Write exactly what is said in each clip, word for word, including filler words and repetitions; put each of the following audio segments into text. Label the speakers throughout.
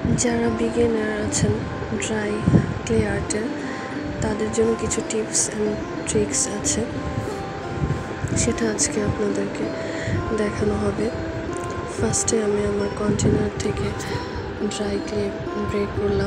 Speaker 1: যারা বিগিনার আছেন dry clay আর্টের, তাদের জন্য কিছু টিপস অ্যান্ড ট্রিক্স আছে, সেটা আজকে আপনাদেরকে দেখানো হবে। ফার্স্টে আমি আমার কন্টেনার থেকে ড্রাই ক্লে ব্রেক করলাম।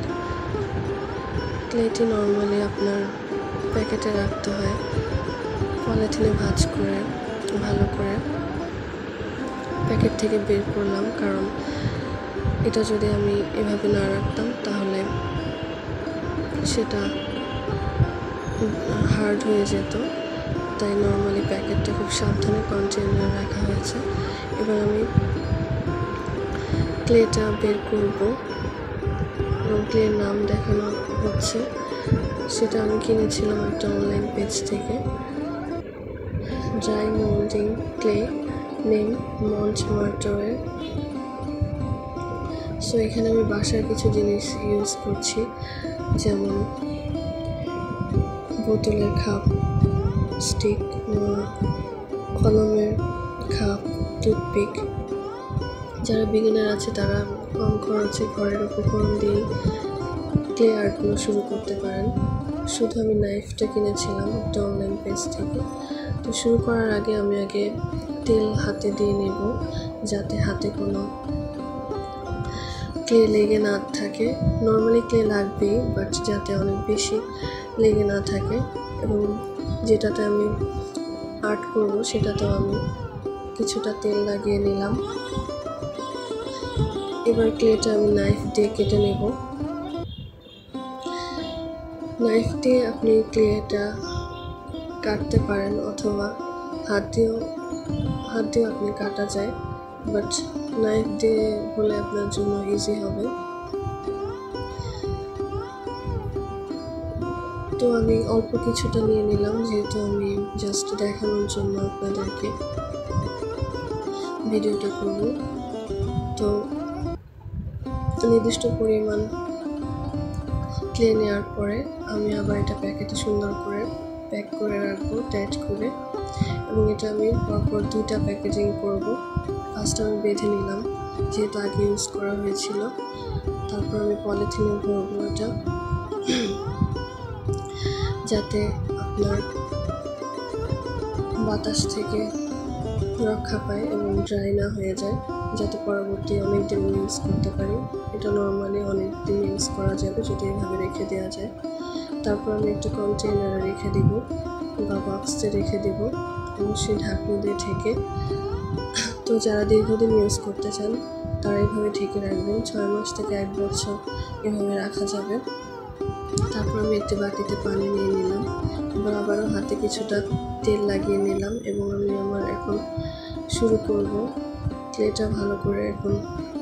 Speaker 1: ক্লেটি নর্মালি আপনার প্যাকেটে রাখতে হয়, পলিথিনে ভাঁজ করে ভালো করে প্যাকেট থেকে বের করলাম, কারণ এটা যদি আমি এভাবে না রাখতাম তাহলে সেটা হার্ড হয়ে যেত। তাই নর্মালি প্যাকেটটা খুব সাবধানে কন্টেনারে রাখা হয়েছে। এবার আমি ক্লেটা বের করব এবং ক্লের নাম দেখানো হচ্ছে। সেটা আমি কিনেছিলাম একটা অনলাইন পেজ থেকে। ড্রাই মোল্ডিং ক্লে নেম মন্টমার্টোয়ের। সো এখানে আমি বাসার কিছু জিনিস ইউজ করছি, যেমন বোতলের খাপ, স্টিক, কলমের খাপ, টুথপিক। যারা বিগিনার আছে তারা কম খরচে ঘরের উপকরণ দিয়ে ক্লে আর্টগুলো শুরু করতে পারেন। শুধু আমি নাইফটা কিনেছিলাম একটা অনলাইন পেজ থেকে। তো শুরু করার আগে আমি আগে তেল হাতে দিয়ে নেব, যাতে হাতে কোনো ক্লে লেগে না থাকে। নর্মালি ক্লে লাগবেই, বাট যাতে অনেক বেশি লেগে না থাকে। এবং যেটাতে আমি আর্ট করব সেটাতেও আমি কিছুটা তেল লাগিয়ে নিলাম। এবার ক্লেটা আমি নাইফ দিয়ে কেটে নেব। নাইফ দিয়ে আপনি ক্লেটা কাটতে পারেন, অথবা হাত দিয়েও হাত দিয়েও আপনি কাটা যায়, বাট নাইফ দিয়ে হলে আপনার জন্য ইজি হবে। তো আমি অল্প কিছুটা নিয়ে নিলাম, যেহেতু আমি জাস্ট দেখানোর জন্য আপনাদেরকে ভিডিওটা করব। তো নির্দিষ্ট পরিমাণ ক্লে নেওয়ার পরে আমি আবার এটা প্যাকেটে সুন্দর করে প্যাক করে রাখবো, টাইট করে। এবং এটা আমি পরপর দুইটা প্যাকেজিং করব। ফার্স্ট আমি বেঁধে নিলাম, যেহেতু আগে ইউজ করা হয়েছিল। তারপর আমি পলিথিনে ভরবো এটা, যাতে আপনার বাতাস থেকে রক্ষা পায় এবং ড্রাই না হয়ে যায়, যাতে পরবর্তী অনেক দিন ইউজ করতে পারি। এটা নর্মালি অনেক দিন ইউজ করা যাবে যদি এভাবে রেখে দেওয়া যায়। তারপর আমি একটা কন্টেনারে রেখে দিব বা বক্সে রেখে দিব, অবশ্যই ঢাকনি দিয়ে ঢেকে। তো যারা দীর্ঘদিন ইউজ করতে চান তারা এইভাবে ঢেকে রাখবেন, ছয় মাস থেকে এক বছর এভাবে রাখা যাবে। তারপর আমি একটি বাটিতে পানি নিয়ে নিলাম, এবার আবারও হাতে কিছুটা তেল লাগিয়ে নিলাম এবং আমি আমার এখন শুরু করব। ক্লেটা ভালো করে এখন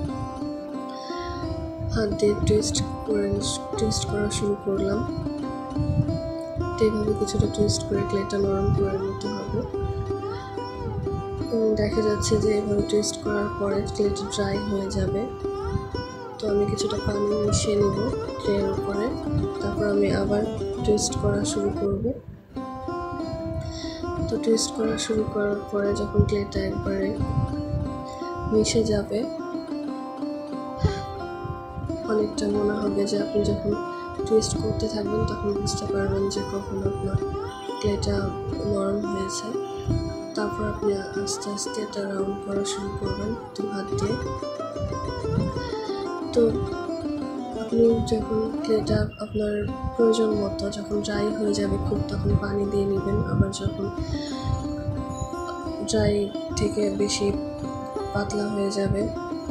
Speaker 1: হাত দিয়ে টুইস্ট করে টুইস্ট করা শুরু করলাম। তো এইভাবে কিছুটা টুইস্ট করে ক্লেটা নরম করে নিতে হবে। এবং দেখা যাচ্ছে যে এভাবে টুইস্ট করার পরে ক্লেটা ড্রাই হয়ে যাবে। তো আমি কিছুটা পানি মিশিয়ে নেব ক্লের উপরে। তারপর আমি আবার টুইস্ট করা শুরু করব। তো টুইস্ট করা শুরু করার পরে যখন ক্লেটা একবারে মিশে যাবে, অনেকটা মনে হবে যে আপনি যখন টুইস্ট করতে থাকবেন তখন বুঝতে পারবেন যে কখন আপনার ক্লেটা নরম হয়েছে। তারপর আপনি আস্তে আস্তে এটা রাউন্ড করা শুরু করবেন দু হাত দিয়ে। তো আপনি যখন ক্লেটা আপনার প্রয়োজন মতো যখন ড্রাই হয়ে যাবে খুব, তখন পানি দিয়ে নেবেন। আবার যখন ড্রাই থেকে বেশি পাতলা হয়ে যাবে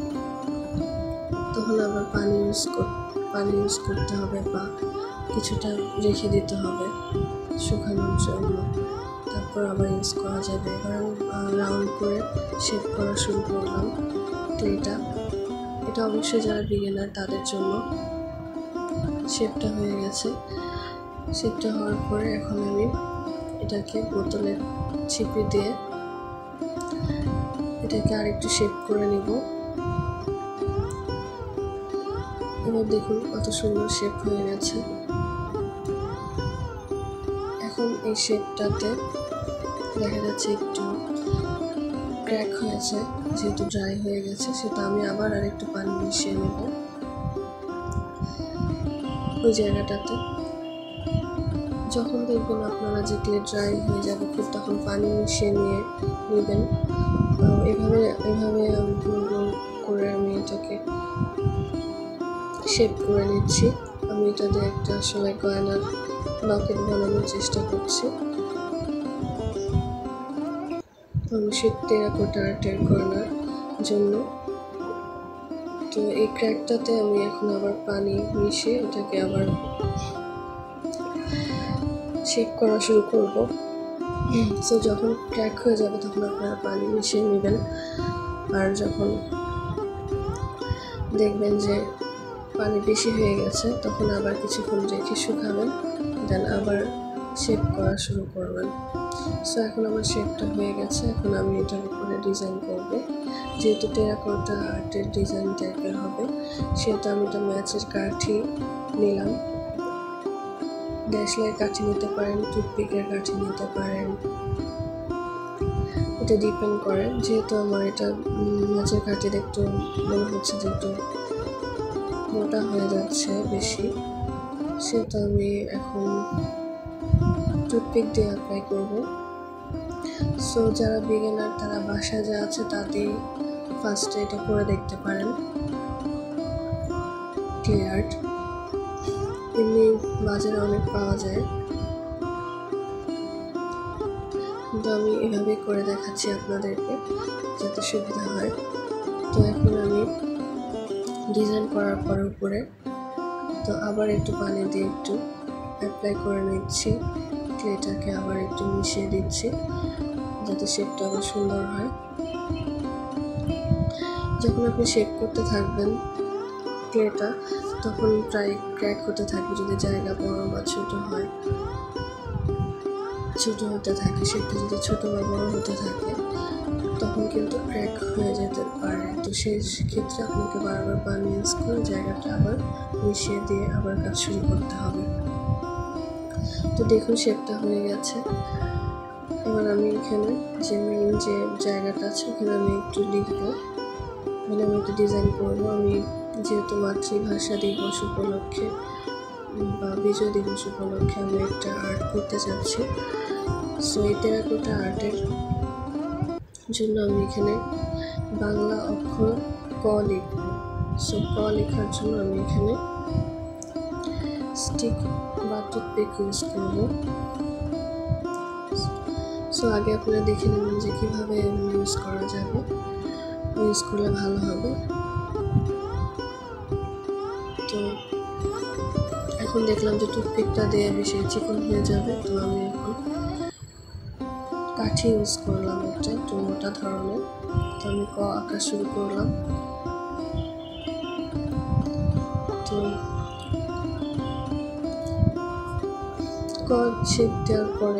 Speaker 1: তখন আবার পানি ইউজ কর পানি ইউজ করতে হবে বা কিছুটা রেখে দিতে হবে শুকানোর জন্য। তারপর আবার ইউজ করা যাবে। এবার রাউন্ড করে শেপ করা শুরু করলাম ক্লেটা। এটা অবশ্যই যারা বিগিনার তাদের জন্য। শেপটা হয়ে গেছে। শেপটা হওয়ার পরে এখন আমি এটাকে বোতলের ছিপি দিয়ে এটাকে আরেকটু শেপ করে নিব। এবার দেখুন কত সুন্দর শেপ হয়ে গেছে। এখন এই শেপটাতে দেখা যাচ্ছে একটু ক্র্যাক হয়েছে, যেহেতু ড্রাই হয়ে গেছে। সেটা আমি আবার আরেকটু পানি মিশিয়ে নেব। ওই জায়গাটাতে। যখন দেখবেন আপনারা যে ক্লে ড্রাই হয়ে যাবে খুব, তখন পানি মিশিয়ে নিয়ে নেবেন। এভাবে এভাবে গোল গোল করে আমি এটাকে শেপ করে নিচ্ছি। আমি এটা দিয়ে একটা আসলে গয়নার লকেট বানানোর চেষ্টা করছি। আমি সে টেরাকোটা আর্টের গয়নার জন্য। তো এই ক্র্যাকটাতে আমি এখন আবার পানি মিশিয়ে এটাকে আবার শেপ করা শুরু করব। সো যখন ক্র্যাক হয়ে যাবে তখন আপনারা পানি মিশিয়ে নেবেন। আর যখন দেখবেন যে পানি বেশি হয়ে গেছে তখন আবার কিছুক্ষণ রেখে শুকাবেন, দেন আবার শেপ করা শুরু করবেন। সো এখন আমার শেপটা হয়ে গেছে। এখন আমি এটার উপরে ডিজাইন করব। যেহেতু টেরাকোটা আর্টের ডিজাইন টাইপের হবে, সেহেতু আমি এটা ম্যাচের কাঠি নিলাম। দেশলাই কাঠি নিতে পারেন, টুথপিকের কাঠি নিতে পারেন, এটা ডিপেন্ড করে। যেহেতু আমার এটা ম্যাচের কাঠি একটু মনে হচ্ছে যে একটু মোটা হয়ে যাচ্ছে বেশি, সেহেতু আমি এখন টুথপিক দিয়ে অ্যাপ্লাই করব। সো যারা বিগিনার তারা বাসায় যা আছে তাতেই ফার্স্টে এটা করে দেখতে পারেন। ক্লে আর্ট এমনি বাজারে অনেক পাওয়া যায়, কিন্তু আমি এভাবে করে দেখাচ্ছি আপনাদেরকে যাতে সুবিধা হয়। তো এখন আমি ডিজাইন করার পর উপরে তো আবার একটু পানি দিয়ে একটু অ্যাপ্লাই করে নিচ্ছি। ক্লেটাকে আবার একটু মিশিয়ে দিচ্ছি যাতে শেপটা আবার সুন্দর হয়। যখন আপনি শেপ করতে থাকবেন ক্লেটা, তখন প্রায় ক্র্যাক হতে থাকবে। যদি জায়গা বড় বা ছোট হয়, ছোট হতে থাকে, শেপটা যদি ছোট বা বড় হতে থাকে তখন কিন্তু ক্র্যাক হয়ে যেতে পারে। তো সেই ক্ষেত্রে আপনাকে বারবার পানি ইউজ করে জায়গাটা আবার মিশিয়ে দিয়ে আবার কাজ শুরু করতে হবে। তো দেখুন শেপটা হয়ে গেছে। এবার আমি এখানে যে মেইন যে জায়গাটা আছে ওখানে আমি একটু লিখবো, মানে আমি একটু ডিজাইন করবো। আমি যেহেতু মাতৃভাষা দিবস উপলক্ষে বা বিজয় দিবস উপলক্ষে আমি একটা আর্ট করতে চাচ্ছি। সো এই টেরাকোটা আর্টের জন্য আমি এখানে বাংলা অক্ষর ক লিখব। সো ক লেখার জন্য আমি এখানে স্টিক বা টুথপিক ইউজ করব। সো আগে আপনারা দেখে নেবেন যে কীভাবে ইউজ করা যাবে, ইউজ করলে ভালো হবে। তো এখন দেখলাম যে টুথপিকটা দিয়ে বেশি চিকন হয়ে যাবে, তো আমি এখন কাঠি ইউজ করলাম একটা একটু মোটা ধরনের। তো আমি ক আঁকা শুরু করলাম। তো ক শেপ দেওয়ার পরে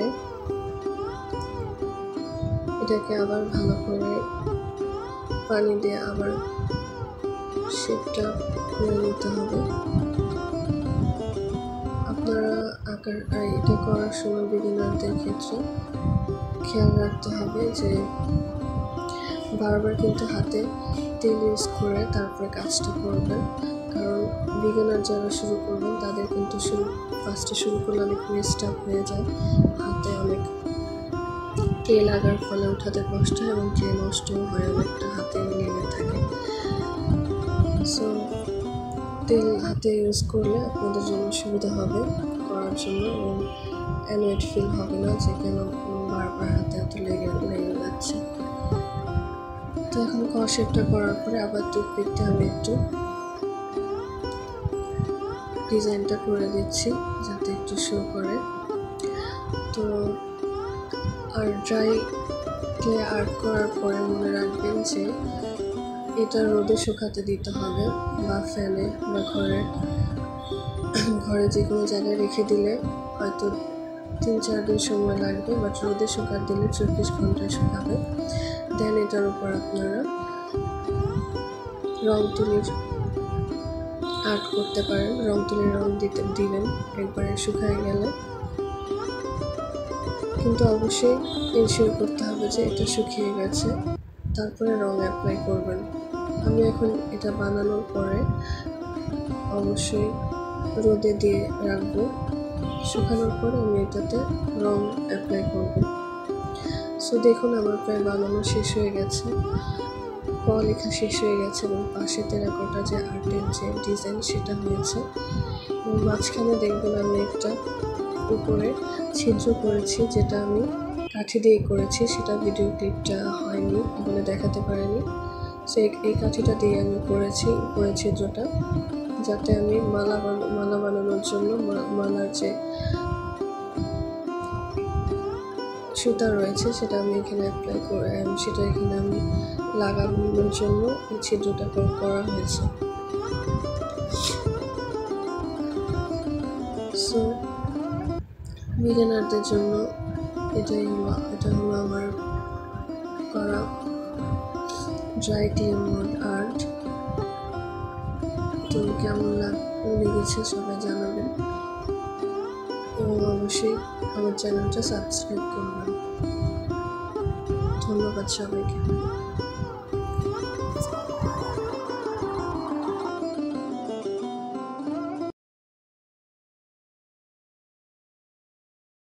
Speaker 1: এটাকে আবার ভালো করে পানি দিয়ে আবার শেপটা করে নিতে হবে। আপনারা আঁকার এটা করার সময় বিগিনারদের ক্ষেত্রে খেয়াল রাখতে হবে যে বারবার কিন্তু হাতে তেল ইউজ করে তারপরে কাজটা করবেন। কারণ বিগিনার যারা শুরু করবেন তাদের কিন্তু শুরু ফার্স্টে শুরু করলে অনেক মেস্ট আপ হয়ে যায়, হাতে অনেক তেল লাগার ফলে উঠাতে কষ্ট হয় এবং ক্লে নষ্টও হয় অনেকটা, হাতে লেগে থাকে। সো তেল হাতে ইউজ করলে আপনাদের জন্য সুবিধা হবে করার জন্য, এবং অ্যানোয়েড ফিল হবে না যে কেন বারবার হাতে হাতে লেগে লেগে যাচ্ছে। তো এখন ক শেপটা করার পরে আবার টুথপিকটা আমি একটু ডিজাইনটা করে দিচ্ছি যাতে একটু শো করে। তো আর ড্রাই ক্লে আর্ট করার পরে মনে রাখবেন যে এটা রোদে শুকাতে দিতে হবে, বা ফ্যানে বা ঘরে ঘরে যে কোনো জায়গায় রেখে দিলে হয়তো তিন চার দিন সময় লাগবে, বাট রোদে শুকাতে দিলে চব্বিশ ঘন্টায় শুকাবে। দেন এটার উপর আপনারা রং তুলির আর্ট করতে পারেন। রং তুলির রং দিতে দিবেন একবারে শুকায় গেলে, কিন্তু অবশ্যই এনশিওর করতে হবে যে এটা শুকিয়ে গেছে, তারপরে রং অ্যাপ্লাই করবেন। আমি এখন এটা বানানোর পরে অবশ্যই রোদে দিয়ে রাখবো। শুকানোর পর আমি এটাতে রং অ্যাপ্লাই করব। সো দেখুন আমার প্রায় বানানো শেষ হয়ে গেছে, পড়ালেখা শেষ হয়ে গেছে এবং পাশে টেরাকোটা যে আর্টের যে ডিজাইন সেটা হয়েছে। এবং মাঝখানে দেখবেন আমি একটা উপরে ছিদ্র করেছি, যেটা আমি কাঠি দিয়ে করেছি, সেটা ভিডিও ক্লিপটা হয়নি বলে দেখাতে পারিনি। সো এই কাঠিটা দিয়ে আমি করেছি উপরে ছিদ্রটা, যাতে আমি মালা মালা বানানোর জন্য মালার যে সুতা রয়েছে সেটা আমি এখানে অ্যাপ্লাই করে সেটা এখানে আমি লাগানোর জন্য এই ছিদ্রটা করা হয়েছে। সো বিগিনারদের জন্য এটাই হলো এটা হলো আমার করা ড্রাই ক্লে মোল্ড আর্ট। তো কেমন লেগেছে সবাই জানাবেন এবং অবশ্যই আমার চ্যানেলটা সাবস্ক্রাইব করবেন। ধন্যবাদ সবাইকে।